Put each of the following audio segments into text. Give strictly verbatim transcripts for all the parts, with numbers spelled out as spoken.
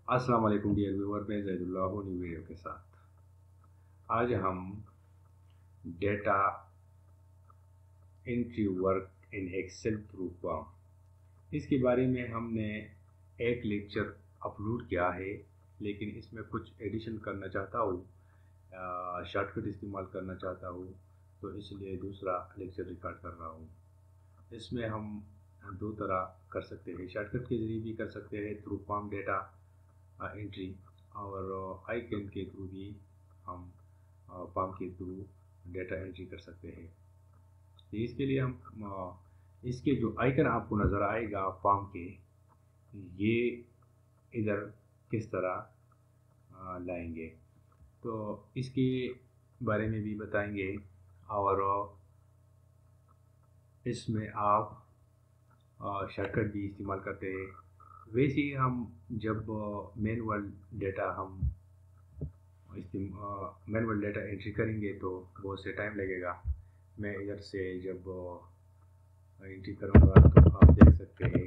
अस्सलाम वालेकुम dear viewer, मैं जैदुल्लाह हूँ न्यू वीडियो के साथ। आज हम data entry work in Excel through form इसके बारे में हमने एक लेक्चर अपलोड किया है, लेकिन इसमें कुछ एडिशन करना चाहता हूँ, शॉर्टकट इस्तेमाल करना चाहता हूँ, तो इसलिए दूसरा लेक्चर रिकॉर्ड कर रहा हूँ। इसमें हम दो तरह कर सकते हैं, शॉर्टकट के ज़रिए भी कर सकते हैं थ्रू फॉर्म डेटा एंट्री, और आइकन के थ्रू भी हम फॉर्म के थ्रू डेटा एंट्री कर सकते हैं। तो इसके लिए हम अ, इसके जो आइकन आपको नज़र आएगा फॉर्म के, ये इधर किस तरह अ, लाएंगे, तो इसके बारे में भी बताएंगे। और इसमें आप शॉर्टकट भी इस्तेमाल करते हैं। वैसे ही हम जब मैनुअल डेटा हम मैनुअल डेटा एंट्री करेंगे तो बहुत से टाइम लगेगा। मैं इधर से जब एंट्री करूँगा तो आप देख सकते हैं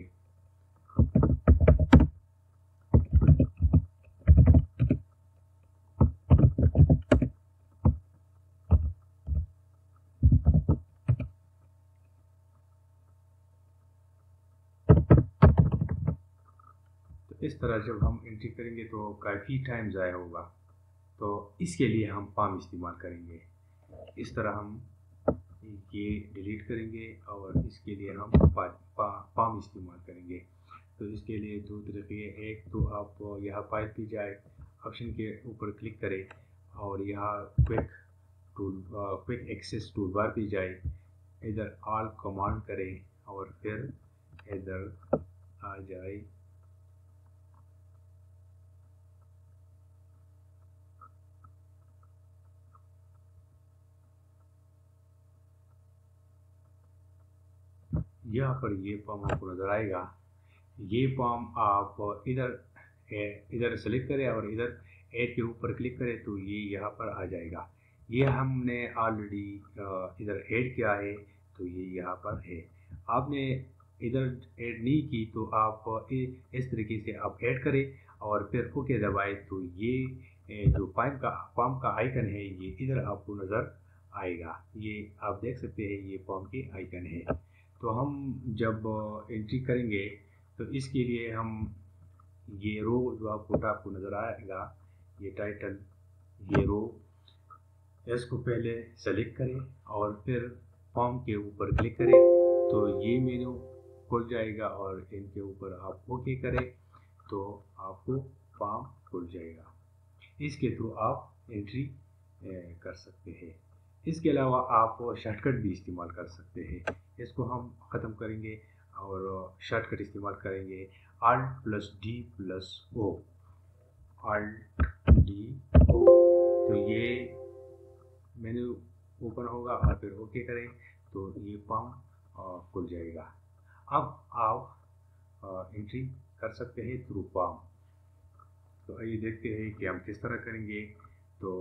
तो इस तरह जब हम एंट्री करेंगे तो काफ़ी टाइम ज़ाया होगा। तो इसके लिए हम फॉर्म इस्तेमाल करेंगे। इस तरह हम ये डिलीट करेंगे और इसके लिए हम फॉर्म इस्तेमाल करेंगे। तो इसके लिए दो तरीके हैं। एक तो आप यहाँ फाइल पे जाए, ऑप्शन के ऊपर क्लिक करें और यहाँ quick tool quick access tool bar पे जाए, इधर ऑल कमांड करें और फिर इधर आ जाए यहाँ पर ये फॉर्म आपको नज़र आएगा। ये फॉर्म आप इधर इधर सेलेक्ट करें और इधर ऐड के ऊपर क्लिक करें तो ये यहाँ पर आ जाएगा। ये हमने ऑलरेडी इधर ऐड किया है तो ये यहाँ पर है। आपने इधर ऐड नहीं की तो आप इस तरीके से आप ऐड करें और फिर ओके दबाए तो ये जो फॉर्म का फॉर्म का आइकन है ये इधर आपको नज़र आएगा। ये आप देख सकते हैं, ये फॉर्म के आइकन है। तो हम जब एंट्री करेंगे तो इसके लिए हम ये रो जो आपको आपको नज़र आएगा, ये टाइटल, ये रो, इसको पहले सेलेक्ट करें और फिर फॉर्म के ऊपर क्लिक करें तो ये मेनू खुल जाएगा और इनके ऊपर आप ओके करें तो आपको फॉर्म खुल जाएगा। इसके थ्रू आप एंट्री कर सकते हैं। इसके अलावा आप शॉर्टकट भी इस्तेमाल कर सकते हैं। इसको हम ख़त्म करेंगे और शॉर्टकट इस्तेमाल करेंगे alt plus D plus O, alt D O, तो ये मेन्यू ओपन होगा और फिर ओके करें तो ये फॉर्म खुल जाएगा। अब आप एंट्री कर सकते हैं थ्रू फॉर्म। तो आइए देखते हैं कि हम किस तरह करेंगे। तो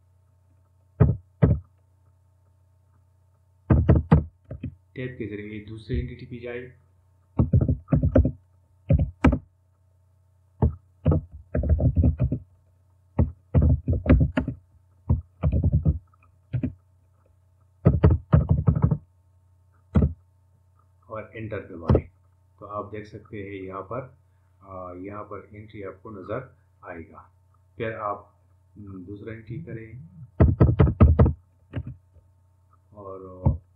टैब के जरिए दूसरे एंटिटी पे जाए, और एंटर दबाएं तो आप देख सकते हैं यहाँ पर यहाँ पर एंट्री आपको नज़र आएगा। फिर आप दूसरा एंट्री करें और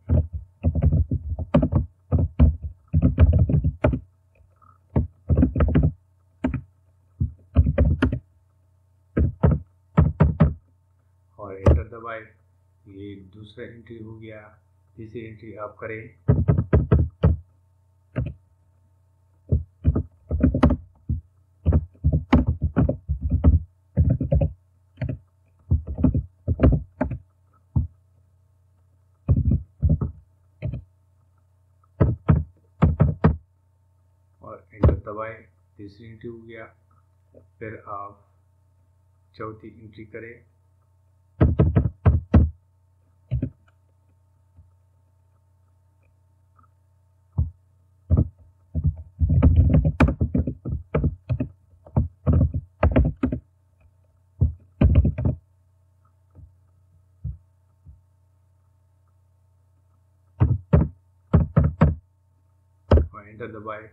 और एंटर दबाएं। ये दूसरा एंट्री हो गया। तीसरी एंट्री आप करें और एंटर दबाएं। तीसरी एंट्री हो गया। फिर आप चौथी एंट्री करें का दबाएं,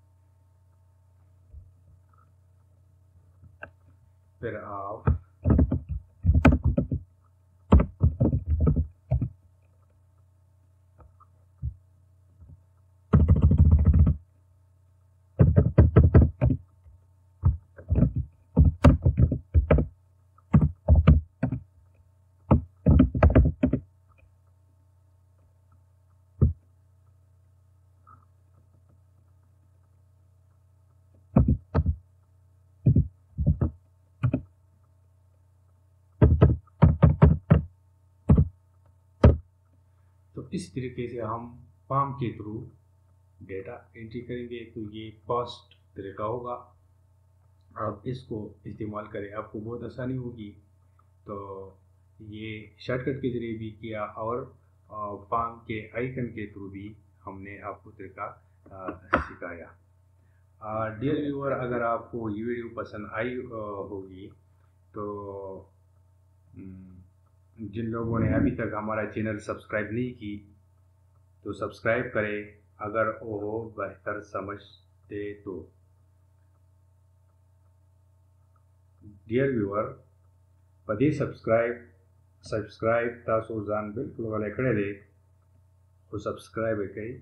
फिर आप तो इस तरीके से हम पाम के थ्रू डेटा एंट्री करेंगे। तो ये फास्ट तरीका होगा, आप इसको इस्तेमाल करें, आपको बहुत आसानी होगी। तो ये शॉर्टकट के ज़रिए भी किया और पाम के आइकन के थ्रू भी हमने आपको तरीका सिखाया। डियर व्यूअर, अगर आपको ये वीडियो पसंद आई होगी तो जिन लोगों ने अभी तक हमारा चैनल सब्सक्राइब नहीं की तो सब्सक्राइब करें, अगर वो बेहतर समझते तो। डियर व्यूअर, पदी सब्सक्राइब सब्सक्राइब तासो जान बिल्कुल वाले खड़े दे वो सब्सक्राइब कई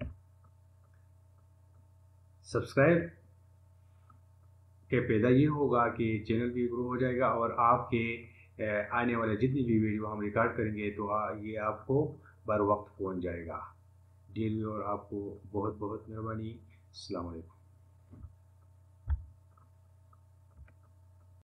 सब्सक्राइब के पैदा ये होगा कि चैनल भी ग्रो हो जाएगा और आपके आने वाले जितनी भी वीडियो हम रिकॉर्ड करेंगे तो ये आपको बर वक्त पहुंच जाएगा। डियर व्यूअर, आपको बहुत बहुत मेहरबानी। अस्सलाम वालेकुम।